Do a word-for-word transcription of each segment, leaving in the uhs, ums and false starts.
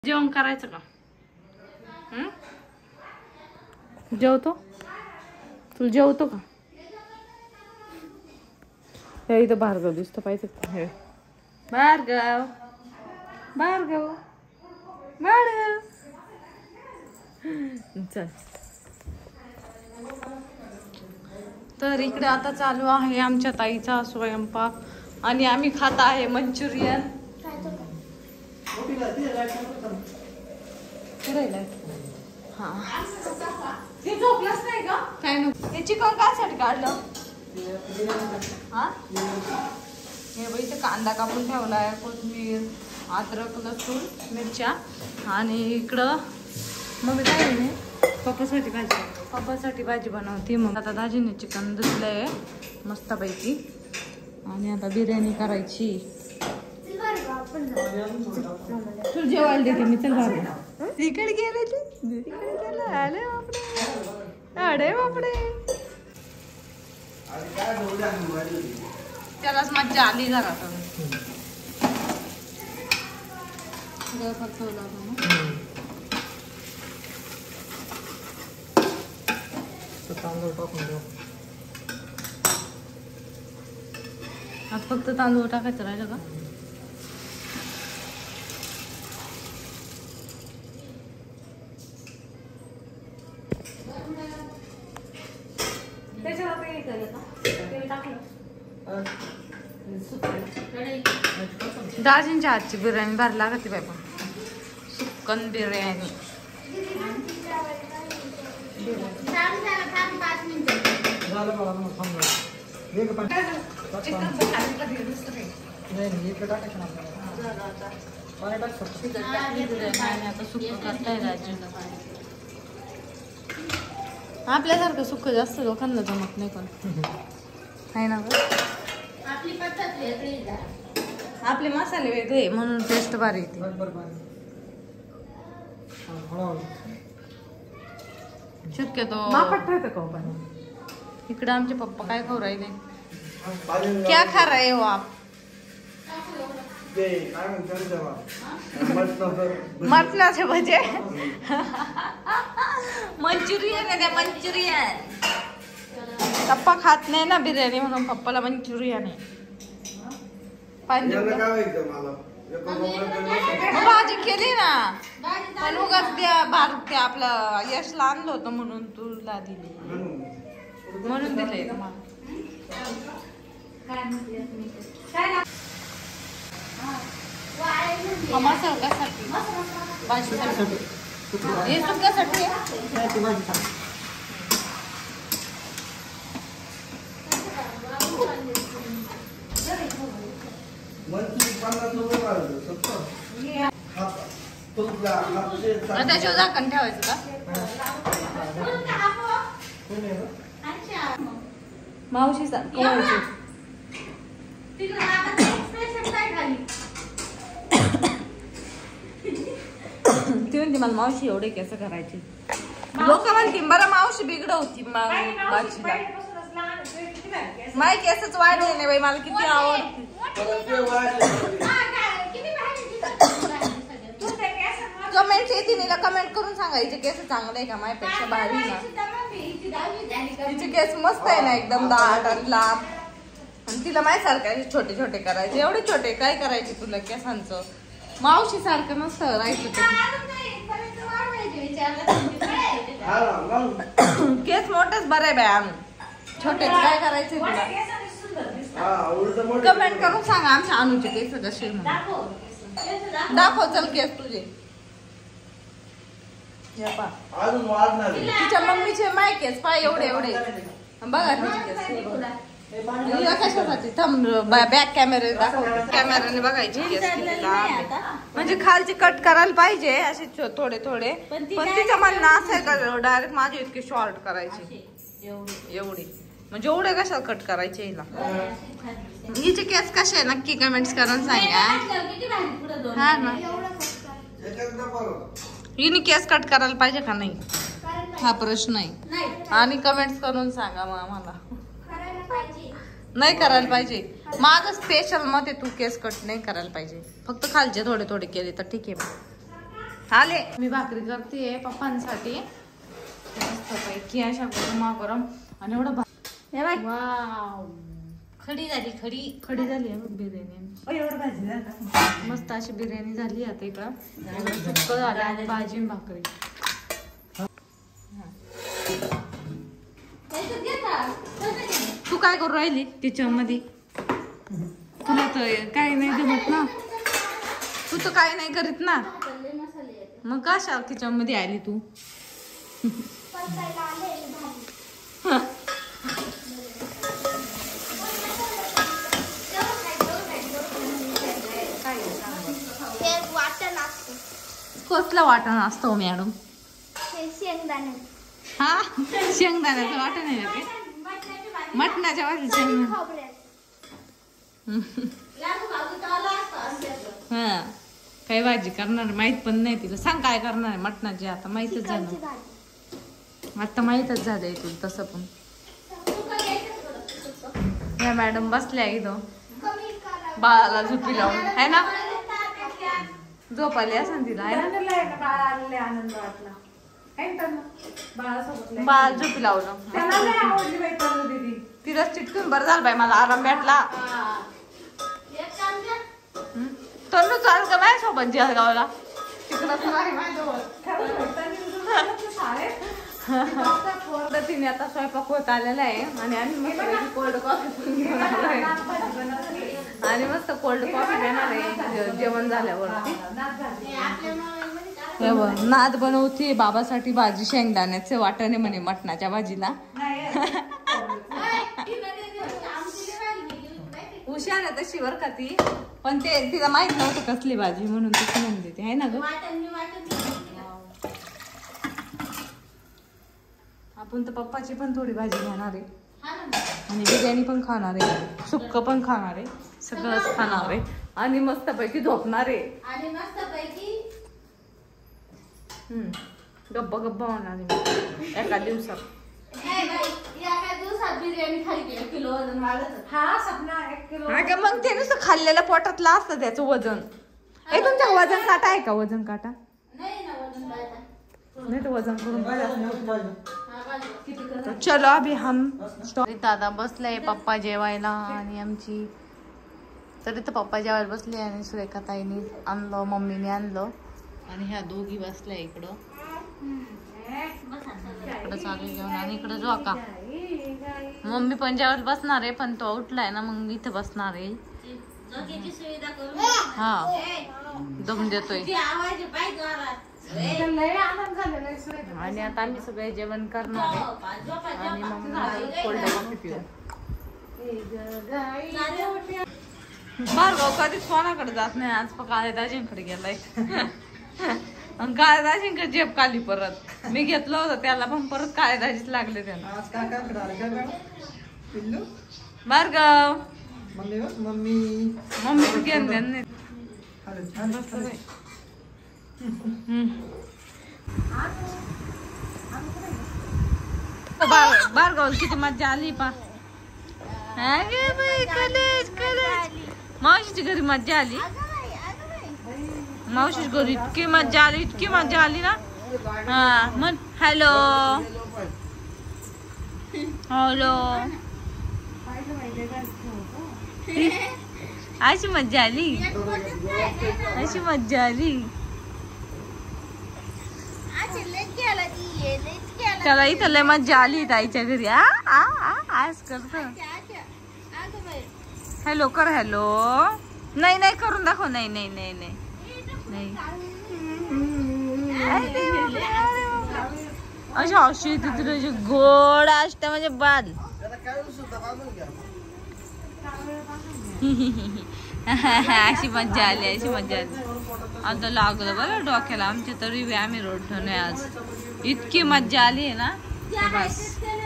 जेवण करायचं का? हं? जेवतो? तुला जेवतो का? हे इथं भार्गव दिसतो पाहिजे हे भार्गव भार्गव भार्गव चल. तर इकडे आता चालू आहे आमच्या ताईचा स्वयंपाक आणि आम्ही खात आहे मंचुरियन. ते झोपलंच नाही का? काय नको हे चिकन कायसाठी काढलं? हा हे बाई इथे कांदा कापून ठेवलाय, कोथिंबीर, अद्रक, लसूण, मिरच्या आणि इकडं मग काय आहे पप्पासाठी भाजी पप्पासाठी भाजी बनवते. मग आता दाजीने चिकन धुतलंय मस्तपैकी आणि आता बिर्याणी करायची. तू जेवायला देते मी. चल बाबा तिकडे गेले तिकडे गेलं. अरे बापडे अरे बापडे त्यालाच मज्जा आली जरा. तांदूळ टाकून देऊ. आज फक्त तांदूळ टाकायचं राहिलं का? दाजींच्या हातची बिर्याणी भारी लागते बाय. पण सुक्कन बिर्याणी आता सुक्क करताय दाजीला. आपल्यासारखं सुक्क जास्त लोकांना जमत नाही पण आहे ना ग. आपली पद्धत वेगळी आहे. आपले मसाले वेगळे म्हणून टेस्ट भारी येते. शक्यतो इकडे आमचे पप्पा काय खाऊ राहिले? क्या खा रहे हो आप? मटणाचे भजे मंचुरियन आहे. मंचुरियन पप्पा खात नाही ना बिर्याणी म्हणून पप्पाला मंचुरियन आहे. भाजी केली ना पण उगाच द्या भार ते आपलं यशला आणलं होतं म्हणून तुला दिली म्हणून दिलंय तुम्हाला. मसाला कशासाठी? भाजीसाठी. हे सुक्यासाठी त्याच्यावर झाकण ठेवायचं का? मावशी ती म्हणते मला मावशी एवढे केस करायची. लोक म्हणते बरं मावशी बिघड होती बाजीला. माय केसच वाढले नाही बाई. मला किती आवडते. कमेंट येते नीला कमेंट करून सांगायचे केस चांगले आहे का माझ्यापेक्षा भारी ना. तिचे केस मस्त आहे ना एकदम दाट आणि लांब. आणि तिला माझ्यासारखं छोटे छोटे करायचे. एवढे छोटे काय करायचे तुला केसांचं? मावशी सारखं नसतं राहायचं. केस मोठेच बरे बाय आणून छोटे काय करायचे तुला? कमेंट करून सांगा आमच्या अनुचे केस कसे म्हणून. दाखव चल केस तुझे. तिच्या मम्मीचे माय केस पाय एवढे एवढे बघा तिचे केस. कशासाठी थांब बॅक कॅमेरा दाखवते. कॅमेराने बघायची केस म्हणजे खालची कट करायला पाहिजे असे थोडे थोडे. पण तिचं म्हणणं असं आहे का डायरेक्ट माझे इतके शॉर्ट करायचे एवढी म्हणजे एवढे कशाला कट करायचे हिला? हिचे केस कसे आहे नक्की कमेंट्स करून सांगा. हा ना हिने केस कट करायला पाहिजे का नाही हा प्रश्न आहे. आणि कमेंट्स करून सांगा मग आम्हाला. नाही करायला पाहिजे. माझं स्पेशल मत आहे तू केस कट नाही करायला पाहिजे. फक्त खालचे थोडे थोडे केले तर ठीक आहे. आले मी भाकरी करते पप्पांसाठी मस्त पैकी अशा गरम गरम आणि एवढं वाव खडी झाली खडी खडी झाली आहे बघ बिर्याणी एवढं भाजी झालं मस्त अशी बिर्याणी झाली आता इकडं सुक्क झालं आणि भाजी आणि भाकरी तू काय करू राहिली किचन मध्ये तुला तर काही नाही जमत ना तू तर काही नाही करीत ना मग कशा किचन मध्ये आली तू कसलं वाटण असतं मॅडम शेंगदाणे हा शेंगदाण्याचं वाटण आहे ना ते मटणाच्या वाटण शेंगदाणे हा काही भाजी करणार माहित पण नाही तिला सांग काय करणार आहे मटणाची आता माहितच झालं आता माहितच झालंय तुला तसं पण या मॅडम बसल्या इथं बाळाला झोपी लावून आहे ना झोप आली असं तिला आहे ना आनंद वाटला बाळ झोपी लावलं तिला चिटकून बरं झालं बाई मला आराम भेटला तनु चाल का माझ्या सोबत जळगावला तिने आता स्वयंपाक होत आलेला आहे आणि आम्ही मस्त कोल्ड कॉफी पण घेऊन आलोय आणि मस्त कोल्ड कॉफी घेणार आहे जेवण झाल्यावरती नाद बनवते बाबासाठी भाजी शेंगदाण्याचे वाटणे म्हणे मटणाच्या भाजीला हुशार आहे तशी वर का ती पण ते तिला माहित नव्हतं कसली भाजी म्हणून तशी म्हणते ती आहे ना ग आपण तर पप्पाची पण थोडी भाजी घेणार आहे आणि बिर्याणी पण खाणार आहे सुक्क पण खाणार आहे सगळंच खाणार आहे आणि मस्त पैकी झोपणार आहे आणि मस्त पैकी हम्म गप्पा गप्पा होणार आहे एका दिवसात अगं मग ते नुसतं खाल्लेल्या पोटातलं असतं त्याचं वजन हे तुमच्या वजन काटा आहे का वजन काटा नाही तर वजन करून चलो अभि हम दादा बसलाय पप्पा जेवायला आणि आमची तरी तर पप्पा जेवायला बसले आणि सुरेखा ताईने आणलं मम्मीने आणलं आणि ह्या दोघी बसल्या इकडं इकडं चालू जेवण आणि इकडं जो का मम्मी पण जेवायला बसणार आहे पण तो उठलाय ना मग इथे बसणार आहे हा दम देतोय आणि आता आम्ही सगळे जेवण करणार आहे आणि मग कोल्ड कॉफी पिऊ भार्गव कधीच कोणाकडे जात नाही आज काळे दाजींकडे गेलाय काळे दाजींकडे जेब काली परत मी घेतलं होतं त्याला पण परत काळे दाजीच लागले त्यांना भार्गव मम्मी मम्मी घेऊन द्या नाही भार्गव किती मज्जा आली पा कलेज कलेज मावशीच्या घरी मज्जा आली मावशीच्या घरी इतकी मज्जा आली इतकी मज्जा आली ना हा मग हॅलो हॅलो अशी मज्जा आली अशी मज्जा आली त्याला इथं लय मज्जा आली ताईच्या घरी आ आ आज करत हॅलो कर हॅलो नाही नाही करून दाखव नाही नाही नाही नाही अशी हशी तिथे गोड असते म्हणजे बाल अशी मज्जा आली अशी मज्जा आली आता लागलं बरं डोक्याला आमच्या तरी आम्ही रोड ठेवणे आज इतकी मज्जा आली आहे ना बस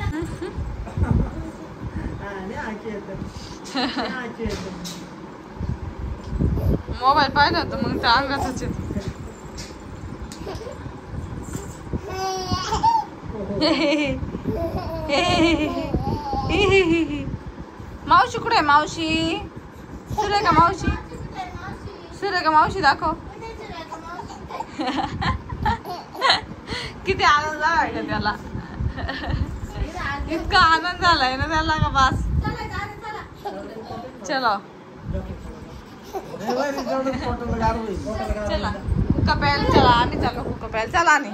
मोबाईल पाहिला होता मग त्या अंगातच मावशी कुठे आहे मावशी सुरेखा मावशी सुरेखा मावशी दाखव किती आनंद झालाय का त्याला इतका आनंद झालाय ना त्याला का बस चलो चला हुक्का प्यायला चला आम्ही चाललो हुक्का प्यायला चला आणि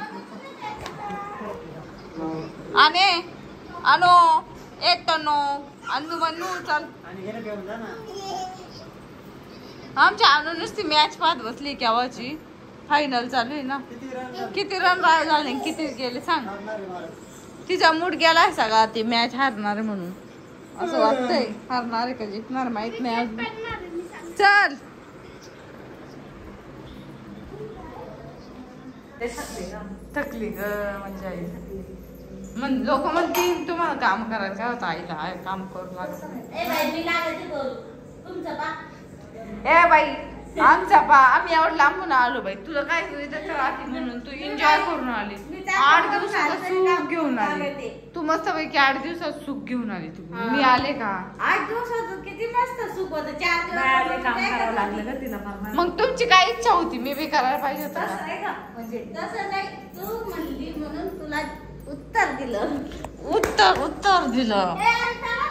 आणि अनो एक टनो अनु बनू चल आमच्या अनु नुसती मॅच पाहत बसली केव्हाची फायनल चालू आहे ना किती रन राहिले झाले किती गेले सांग तिचा मूड गेलाय सगळा ती मॅच हारणार म्हणून असं वाटतंय हारणार आहे का जिंकणार माहित नाही अजून चल थकली ग म्हणजे आई म्हण लोक म्हणतील तुम्हाला काम करायचं काय होतं आईला आय काम करू लागत ए बाई आमचा पा आम्ही एवढं लांबून आलो बाई तुला काय इथं राहते म्हणून तू एन्जॉय करून आली आठ दिवसात सुख घेऊन आली तू मस्त पैकी आठ दिवसात सुख घेऊन आली तू मी आले का आठ दिवसात किती मस्त सुख होतं चार दिवस काम करावं लागलं का तिला फार मग तुमची काय इच्छा होती मी बी करायला पाहिजे होतं तसं नाही का म्हणजे तसं नाही तू म्हणली म्हणून तुला उत्तर दिलं उत्तर उत्तर दिलं ए, चला